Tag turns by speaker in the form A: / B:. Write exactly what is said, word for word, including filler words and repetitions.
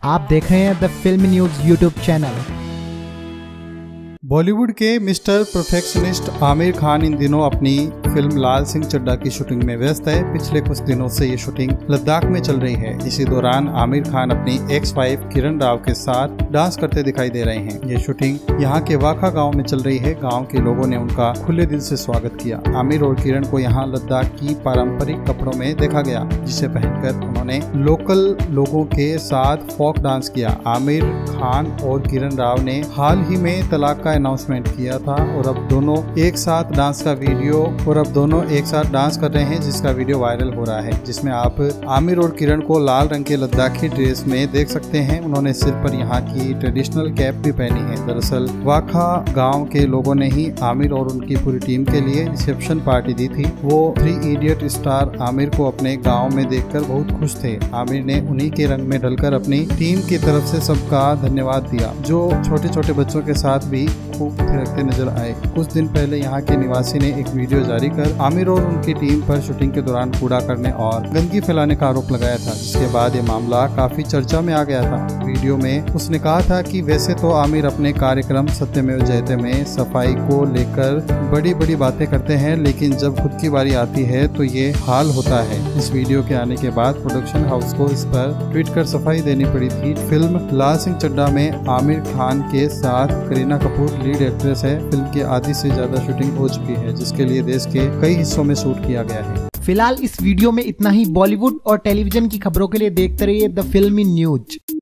A: आप देख रहे हैं the film news YouTube channel.
B: Bollywood के मिस्टर परफेक्शनिस्ट आमिर खान इन दिनों अपनी फिल्म लाल सिंह चड्ढा की शूटिंग में व्यस्त है। पिछले कुछ दिनों से ये शूटिंग लद्दाख में चल रही है। इसी दौरान आमिर खान अपनी एक्स वाइफ किरण राव के साथ डांस करते दिखाई दे रहे हैं। ये शूटिंग यहाँ के वाखा गांव में चल रही है। गांव के लोगों ने उनका खुले दिल से स्वागत किया। आमिर और किरण को यहाँ लद्दाख की पारंपरिक कपड़ों में देखा गया, जिसे पहनकर उन्होंने लोकल लोगों के साथ फोक डांस किया। आमिर खान और किरण राव ने हाल ही में तलाक का अनाउंसमेंट किया था और अब दोनों एक साथ डांस का वीडियो और अब दोनों एक साथ डांस कर रहे हैं, जिसका वीडियो वायरल हो रहा है, जिसमें आप आमिर और किरण को लाल रंग के लद्दाखी ड्रेस में देख सकते हैं। उन्होंने सिर पर यहाँ की ट्रेडिशनल कैप भी पहनी है। दरअसल वाखा गांव के लोगों ने ही आमिर और उनकी पूरी टीम के लिए रिसेप्शन पार्टी दी थी। वो थ्री इडियट स्टार आमिर को अपने गाँव में देखकर बहुत खुश थे। आमिर ने उन्हीं के रंग में ढलकर अपनी टीम की तरफ से सबका धन्यवाद दिया, जो छोटे छोटे बच्चों के साथ भी खूब थिरकते नजर आए। कुछ दिन पहले यहाँ के निवासी ने एक वीडियो जारी कर आमिर और उनकी टीम पर शूटिंग के दौरान कूड़ा करने और गंदगी फैलाने का आरोप लगाया था, जिसके बाद ये मामला काफी चर्चा में आ गया था। वीडियो में उसने कहा था कि वैसे तो आमिर अपने कार्यक्रम सत्यमेव जयते में सफाई को लेकर बड़ी बड़ी बातें करते हैं, लेकिन जब खुद की बारी आती है तो ये हाल होता है। इस वीडियो के आने के बाद प्रोडक्शन हाउस को इस पर ट्वीट कर सफाई देनी पड़ी थी। फिल्म लाल सिंह चड्ढा में आमिर खान के साथ करीना कपूर लीड एक्ट्रेस है। फिल्म की आधी से ज्यादा शूटिंग हो चुकी है, जिसके लिए देश के कई हिस्सों में शूट किया गया है।
A: फिलहाल इस वीडियो में इतना ही। बॉलीवुड और टेलीविजन की खबरों के लिए देखते रहिए द फिल्मी न्यूज।